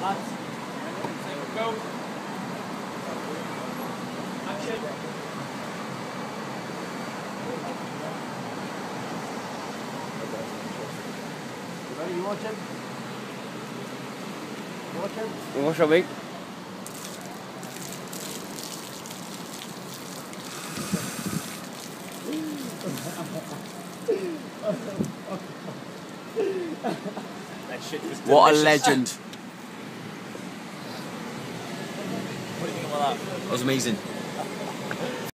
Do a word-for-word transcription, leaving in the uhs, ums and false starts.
Lads. Go. Action. You ready? You watching? You watching? You watch what, mate? That shit was What a delicious. legend. What do you think about that? That was amazing.